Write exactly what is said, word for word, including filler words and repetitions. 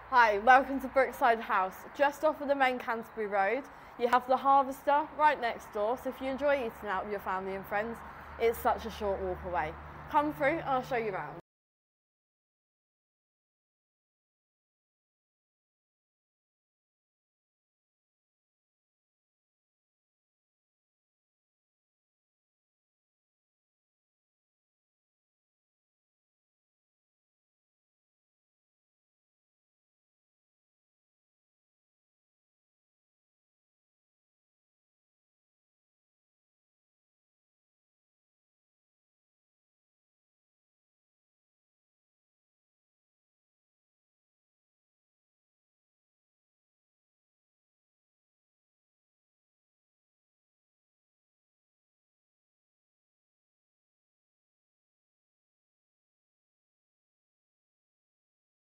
Hi, welcome to Brookside House. Just off of the main Canterbury Road, you have the Harvester right next door, so if you enjoy eating out with your family and friends, it's such a short walk away. Come through and I'll show you around.